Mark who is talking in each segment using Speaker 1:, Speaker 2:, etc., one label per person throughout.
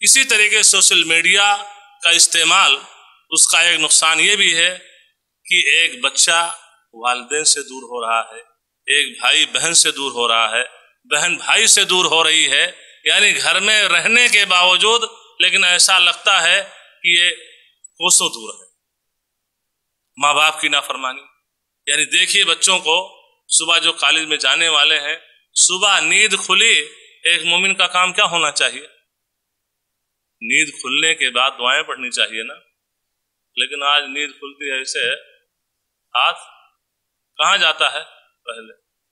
Speaker 1: इसी तरीके social media का इस्तेमाल, उसका एक नुकसान ये भी है कि एक बच्चा वालिदैन से दूर हो रहा है, एक भाई बहन से दूर हो रहा है, बहन भाई से दूर हो रही है। यानी घर में रहने के बावजूद लेकिन ऐसा लगता है कि ये कोसों दूर है। माँ बाप की नाफरमानी, यानी देखिए बच्चों को सुबह जो कॉलेज में जाने वाले हैं, सुबह नींद खुली, एक मोमिन का काम क्या होना चाहिए? नींद खुलने के बाद दुआएं पढ़नी चाहिए ना। लेकिन आज नींद खुलती है ऐसे, हाथ कहाँ जाता है? पहले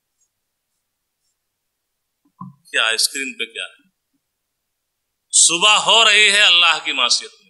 Speaker 1: क्या स्क्रीन पे क्या है? सुबह हो रही है अल्लाह की मासियत में।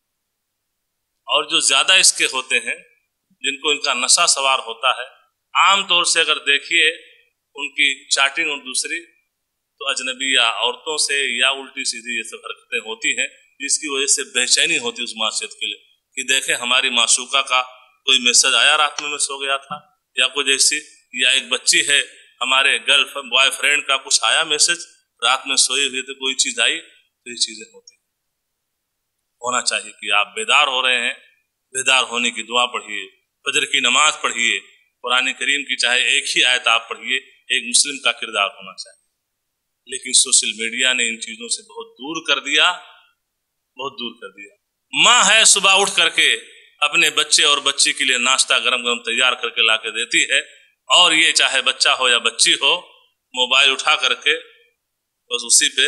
Speaker 1: और जो ज्यादा इसके होते हैं, जिनको इनका नशा सवार होता है, आमतौर से अगर देखिए उनकी चैटिंग और दूसरी तो अजनबी या औरतों से या उल्टी सीधी ये सब हरकतें होती हैं, जिसकी वजह से बेचैनी होती है उस मासियत के लिए कि देखें हमारी माशूका का कोई मैसेज आया रात में मैं सो गया था, या कुछ ऐसी, या एक बच्ची है हमारे गर्ल बॉयफ्रेंड का कुछ आया मैसेज, रात में सोए हुए तो कोई चीज आई, तो ये चीजें होती हैं। होना चाहिए कि आप बेदार हो रहे हैं, बेदार होने की दुआ पढ़िए, फजर की नमाज पढ़िए, कुरान करीम की चाहे एक ही आयत आप पढ़िए, एक मुस्लिम का किरदार होना चाहिए। लेकिन सोशल मीडिया ने इन चीजों से बहुत दूर कर दिया, बहुत दूर कर दिया। माँ है सुबह उठ करके अपने बच्चे और बच्ची के लिए नाश्ता गरम गरम तैयार करके ला के देती है, और ये चाहे बच्चा हो या बच्ची हो, मोबाइल उठा करके बस उसी पे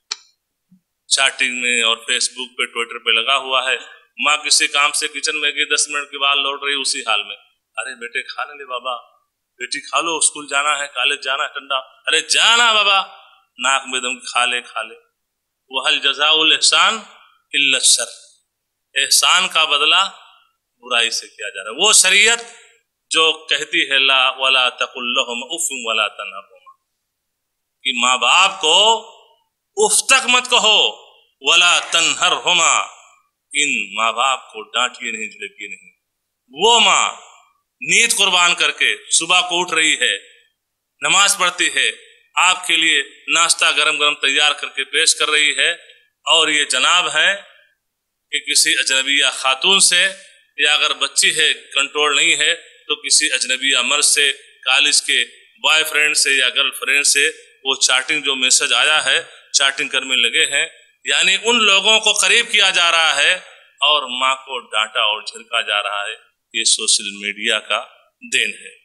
Speaker 1: चैटिंग में और फेसबुक पे ट्विटर पे लगा हुआ है। माँ किसी काम से किचन में गई, 10 मिनट के बाद लौट रही उसी हाल में, अरे बेटे खा ले बाबा, बेटी खा लो, स्कूल जाना है, कॉलेज जाना है, ठंडा, अरे जाना बाबा, नाक में दम खा ले खा ले। वहल जज़ाउल एहसान इल्ला शर, एहसान का बदला बुराई से किया जा रहा है। वो शरीयत जो कहती है ला वला तकुल लहुम उफ वला तनहरुमा, कि माँ बाप को उफ तक मत कहो, वला तनहरुमा, इन माँ बाप को डांटिए नहीं, झिड़किए नहीं। वो माँ नींद कुर्बान करके सुबह को उठ रही है, नमाज पढ़ती है, आपके लिए नाश्ता गरम गरम तैयार करके पेश कर रही है, और ये जनाब है कि किसी अजनबिया खातून से, या अगर बच्ची है कंट्रोल नहीं है तो किसी अजनबिया मर्द से, कॉलेज के बॉयफ्रेंड से या गर्लफ्रेंड से वो चैटिंग जो मैसेज आया है, चैटिंग करने लगे हैं। यानी उन लोगों को करीब किया जा रहा है और माँ को डांटा और झिड़का जा रहा है। ये सोशल मीडिया का देन है।